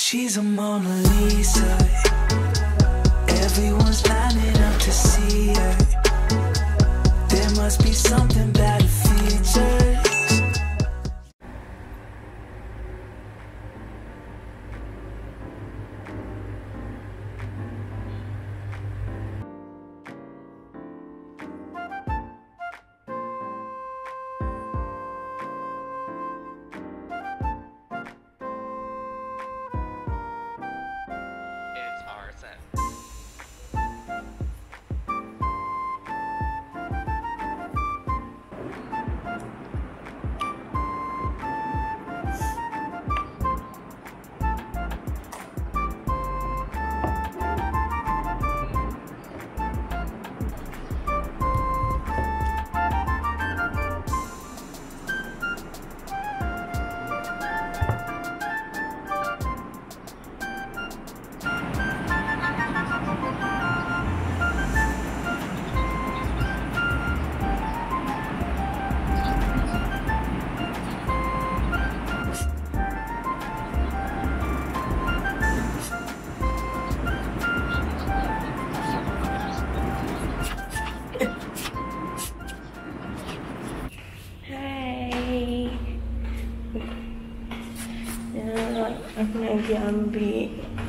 She's a Mona Lisa. Everyone's lining up to see her. There must be something about her features. It's our set. Aku nak pergi ambil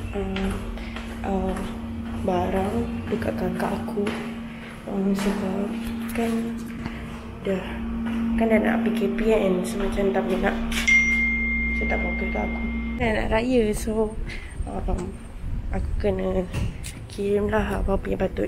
barang dekat kakak aku, sebab kan dah nak PKP kan, so macam tak boleh nak, so tak mau kakak aku kan nak raya, so aku kena kirim lah apa-apa yang patut.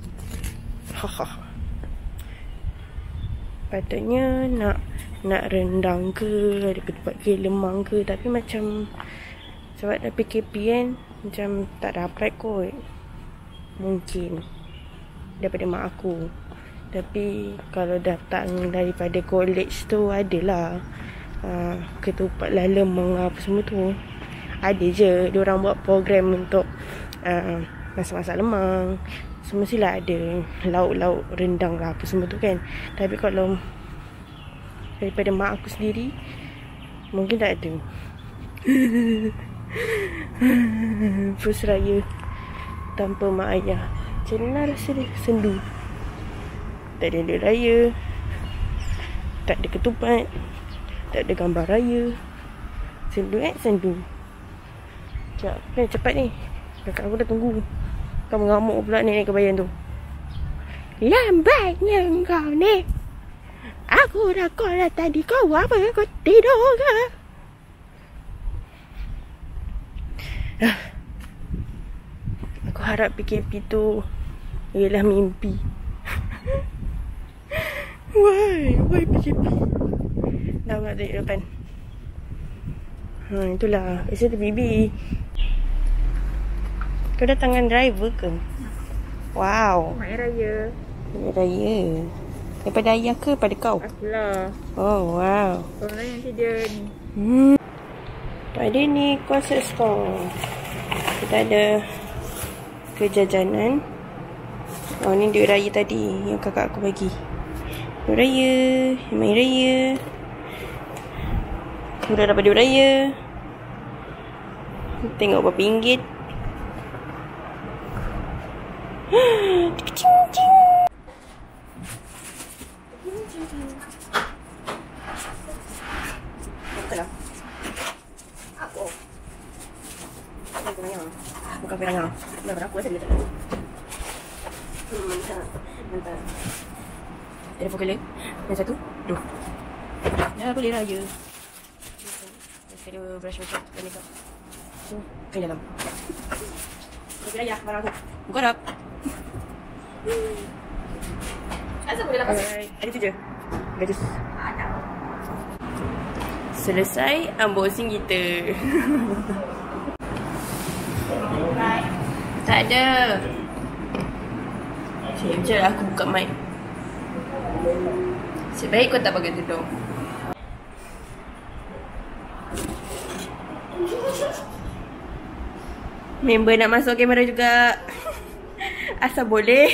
Patutnya nak rendang ke, ada ketupat ke, lemang ke, tapi macam sebab dah PKP kan, macam tak dapat kot. Mungkin daripada mak aku. Tapi kalau datang daripada college tu adalah ketupat lah, lemang apa semua tu. Ada je diorang buat program untuk masak-masak lemang. Semestilah ada lauk-lauk rendang lah apa semua tu kan. Tapi kalau daripada mak aku sendiri, mungkin tak ada. First raya tanpa mak ayah, macam mana rasa dia? Sendu. Tak ada duit raya, tak ada ketupat, tak ada gambar raya. Sendu sendu. Cepat ni, kakak aku dah tunggu. Kau mengamuk pula nenek kebayan tu. Lambatnya kau ni. Aku dah call dah tadi, kau apa? Kau tidur ke? Aku harap PKP tu ialah mimpi. Why PKP? Dah nak tengok depan. Itulah, biasa tu bibi. Kau datang dengan driver ke? Wow. Mak Raya. Mak Raya. Daripada ayah ke pada kau? Akulah. Oh, wow. Orang lain nanti dia ni. Pada ni concert store. Kita ada kejajanan. Oh, ni duit raya tadi yang kakak aku bagi. Duit raya, main raya. Dah dapat duit raya. Tengok berapa ringgit. Cing-cing. Betul. Aku. Bukan piranya. Dah berapa rasa dia tak. Mantap. Telefon kali. Yang satu. Duh. Dah boleh raya. Masih ada brush makeup dan makeup. So, ke dalam. Okey dah ya, barang aku. Buka dah. Asal boleh lepas? Ada tu je. Gadis. Selesai unboxing kita. Tak ada. Sekejap aku buka mic. Sebaik kau tak pakai tudung. Member nak masuk kamera juga. Asal boleh.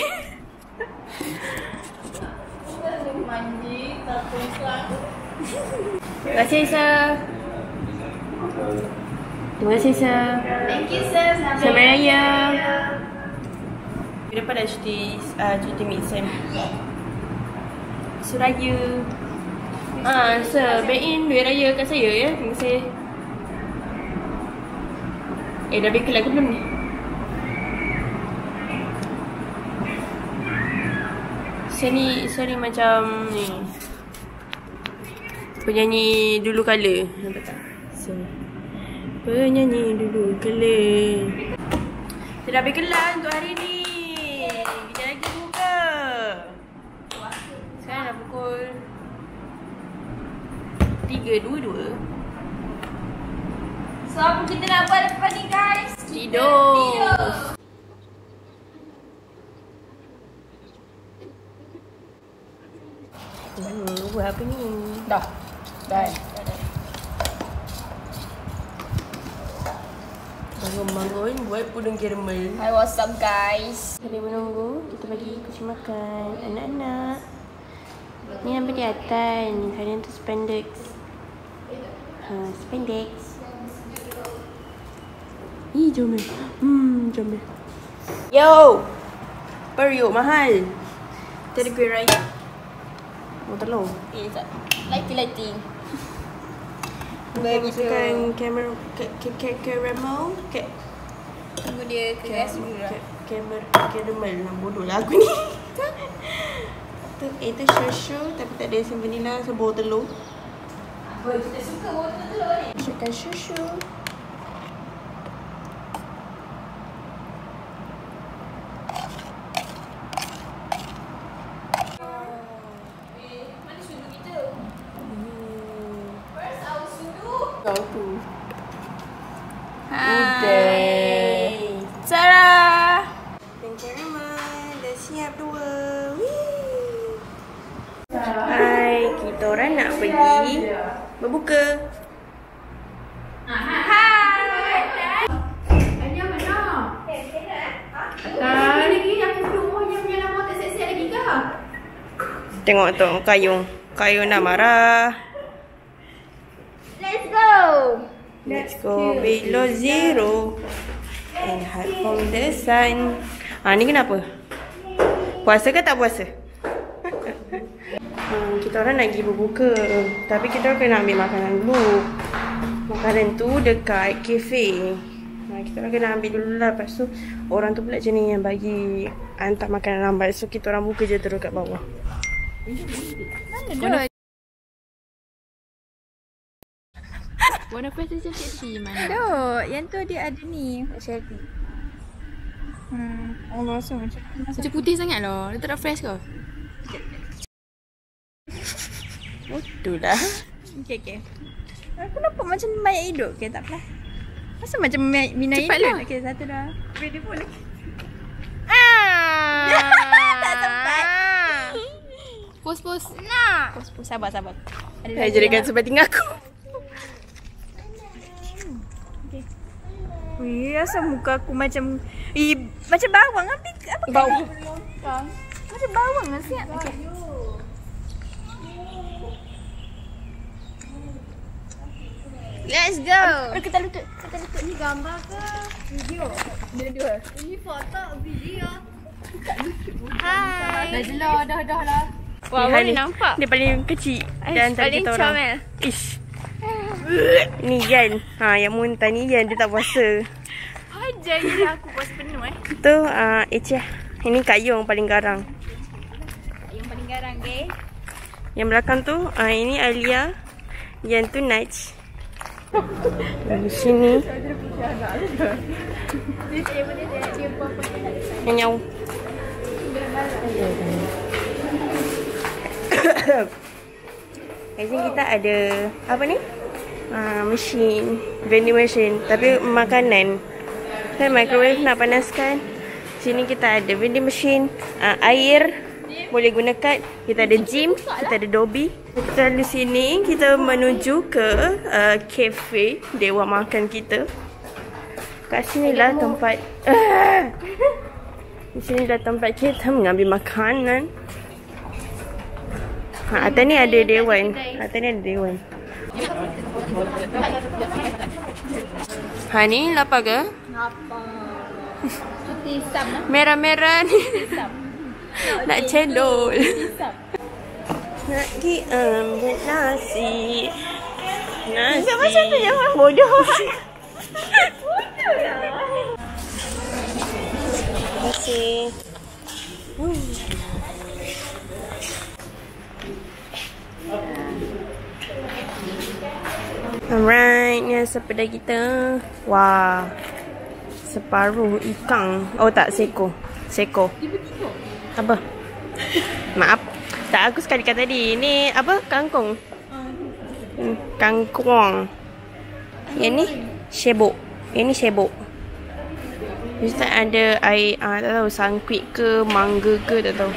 Terima kasih Isa. Terima kasih, sir. Thank you, sir. Selamat Raya. Kita dapat dah cuti mid-sem. Suraya. Sir, bank in duit raya kat saya ya. Terima kasih. Dah beken lagu belum ni? Saya ni macam ni penyanyi dulu kala. Nampak tak? Penyanyi dulu kala. Kita dah berkelas untuk hari ni. Kita lagi buka. Sekarang dah pukul 3.22. So, apa kita nak buat lepas ni, guys? Tidur. Buat apa ni? Dah. Bangun-bangun buat puding caramel. Hi, what's up, guys? Sambil menunggu, kita bagi kucing makan. Anak-anak. Ni nampak di atas. Kalian tu spandex. Spandex. Jom. Jom. Yo! Periuk mahal. Tadi gue raya. Mau telur? Tak. Lighting. Masukkan kamera caramel. Tunggu dia keras dulu lah. Caramel lah. Bodoh lah aku ni. Itu susu tapi tak ada isi vanilla. So bawah telur. Kita suka botol telur ni. Masukkan susu. Mana sudu kita? Where's our sudu? Kau tu. Hai. Sarah. Dan caramel dah siap dua. Hai, kita orang nak pergi berbuka. Tengok tu Kayung dah marah. Let's go below zero and hide from the sun. Ni kenapa? Puasa ke tak puasa? Kita orang nak pergi berbuka. Tapi kita orang kena ambil makanan dulu. Makanan tu dekat kafe. Kita orang kena ambil dulu lah. Lepas tu orang tu pula macam ni yang bagi hantar makanan lambat. So kita orang buka je terus kat bawah. Mana warna fresh tu sexy mana? Tak, yang tu dia ada ni selfie. Allah rasa macam putih sangat lah. Dia tak ada fresh ke? Betul lah. Okay. Aku nampak macam mayat hidup. Okay, tak apa. Masa macam Mina hidup. Cepatlah. Okay, satu dah. Ready pun lagi. Tak sempat. Pos. Nak. Pos. Sabar. Saya jadikan sebab tinggal aku. Wih, asal muka aku macam macam bawang. Apa Bawang. Macam bawang lah siap. Okay. Let's go. Kita lutut. Ni gambar ke video? Dua-dua. Ini foto video. Hai. Dah jelah, dah lah. Wah, boleh nampak. Dia paling kecil dan antara kita orang. Comel. Ish. Ni Yan. Yang muntah ni Yan, dia tak puasa. Ajar je aku puasa penuh Tu Echah. Ini Kak Yung paling garang. Yang paling garang, okay? Yang belakang tu ini Alia. Yang tu Naj. Di sini Nyau. Di sini kita ada apa ni? Mesin, vending machine, tapi makanan. Kan microwave nak panaskan. Sini kita ada vending machine, air boleh guna kad. Kita ada gym, kita ada Dobby. Kita di sini kita menuju ke kafe dewa makan kita. Kat sinilah tempat di sinilah tempat kita mengambil makanan. Atas ni ada dewan. Hani lapar ke? Apa? Cuti hisap lah. Merah-merah ni. Hisap. Nak cendol. Hisap. Nak pergi ambil nasi. Nasi. Siapa yang orang bodoh? Terima kasih. Alright, ni sepeda kita. Wah. Separuh ikan. Oh tak, seko. Seko. Apa? Maaf. Tak, aku sekali kata tadi. Ni apa? Kangkung. Kangkung. Yang ni shebok. Yang ni shebok. Mesti ada air, tak tahu sangkuit ke, mangga ke, tak tahu.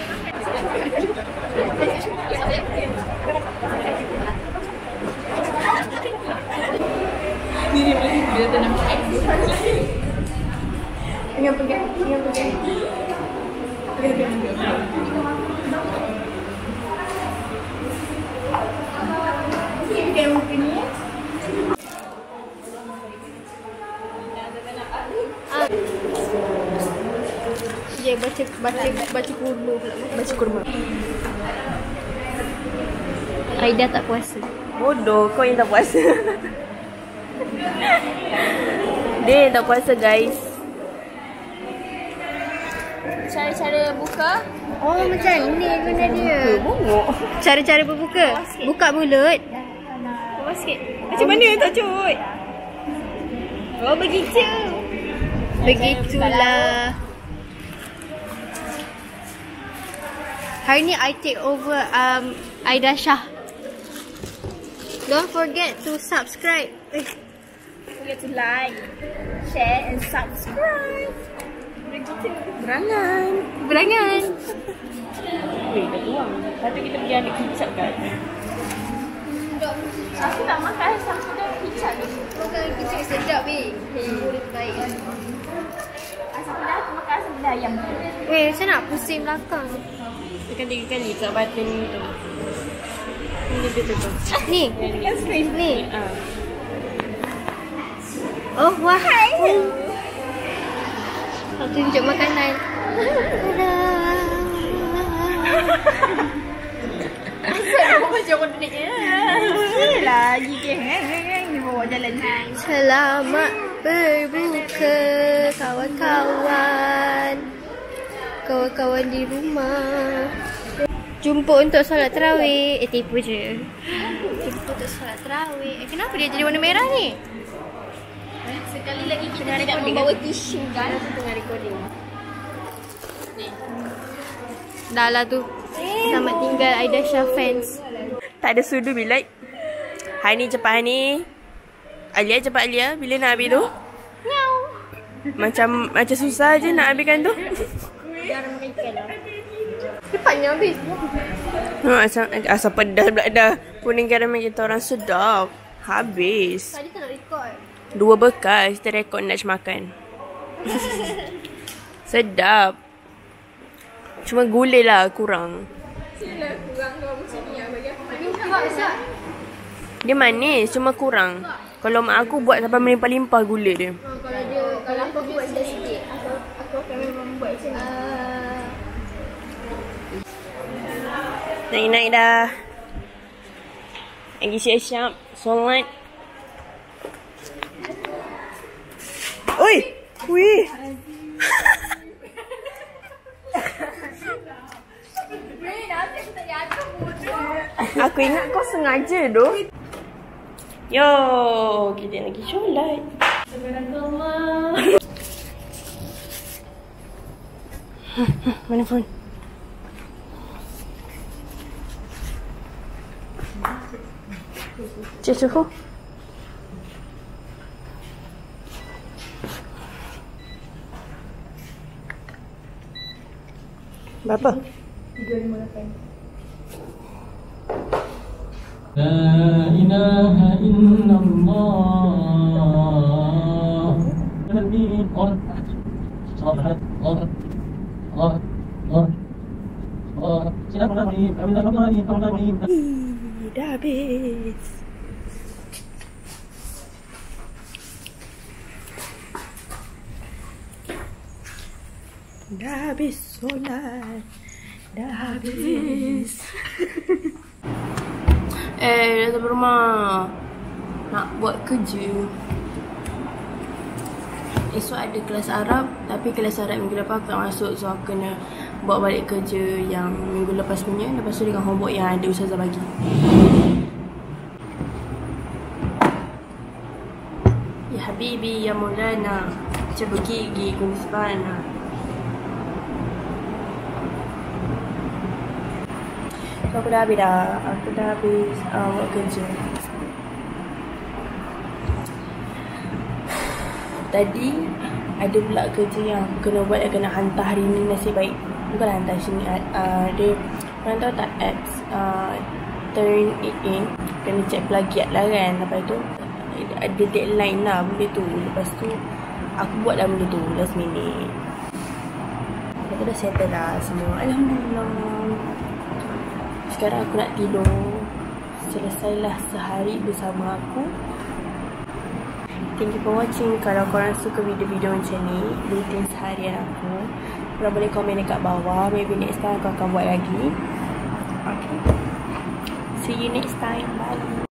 Dia baca kurma pula. Baca kurma. Aida tak puasa. Bodoh, kau yang tak puasa. Dia yang tak puasa, guys. Cara-cara buka. Oh, macam ni guna dia. Bongok. Cara-cara berbuka. Buka mulut. Bawah sikit. Macam mana tak cut? Oh, begitu. Begitulah. Hari ni I take over Aida Shah. Don't forget to subscribe. Forget to like, share and subscribe. Begitu. Berangan. Berangan. Weh, dah tuang. Lepas kita pergi ambil kicap kan? Aku nak makan sama dah kicap ni. Makan kicap sedap weh. Mulut baik. Asam pedas aku makan asam pedas ayam. Weh, saya nak pusing belakang. Tekan 3 kali kat button tu. Ini dia tu. Ni. Tekan space Ni. Oh, wahai. Aku tunjuk makanan. Asal macam orang dunia. Yelah, gigih ni bawa jalan. Selamat berbuka kawan-kawan. Kawan-kawan di rumah. Jumpa untuk solat tarawih. Tipu je. Jumpa untuk solat tarawih. Kenapa dia jadi warna merah ni? Sekali lagi kita tidak membawa tisu kan? Tengah recording. Dah lah tu. Selamat tinggal Aida Shah fans. Tak ada sudu bilik. Hani cepat Hani. Alia cepat Alia. Bila nak habis tu? Miau. Macam susah je nak habiskan tu. Garam ikan lah. Cepatnya habis. Asal pedas pula dah. Kuning garam kita orang sedap. Habis. Tadi tak nak record. 2 bekas kita rekod nak makan. Sedap. Cuma gula lah kurang. Sila kurang kau macam ni lah bagi aku. Manis. Dia manis cuma kurang. Kalau mak aku buat sampai melimpah-limpah gula dia. Kalau aku buat sikit, aku akan memang buat macam ni. Naik dah. Lagi siap-siap solat. Oi! Wih! Aku ingat kau sengaja tu. Yo, kita lagi solat. Mana phone? Cik suhu. Berapa? 358. لا إله إلا الله Dah habis. Dah habis solat. Dah habis. Dah sampai rumah. Nak buat kerja. Esok ada kelas Arab, tapi kelas Arab minggu depan aku tak masuk. So aku kena buat balik kerja yang minggu lepas punya. Lepas tu dengan homework yang ada ustazah bagi. Ya Habibi, ya Maulana, coba gigi kunisbana. So aku dah habis dah. Aku dah habis buat kerja. Tadi ada pula kerja yang aku kena buat, yang kena hantar hari ni. Nasib baik bukan hantar sini. Dia, korang tahu tak apps Turn It In, kena check plagiat lah kan. Lepas tu ada deadline lah benda tu. Lepas tu aku buat dah benda tu last minute. Lepas tu dah settle dah semua, alhamdulillah. Sekarang aku nak tidur. Selesailah sehari bersama aku. Thank you for watching. Kalau korang suka video-video macam ni, rutin seharian aku, korang boleh komen dekat bawah. Maybe next time aku akan buat lagi. Okay, see you next time. Bye.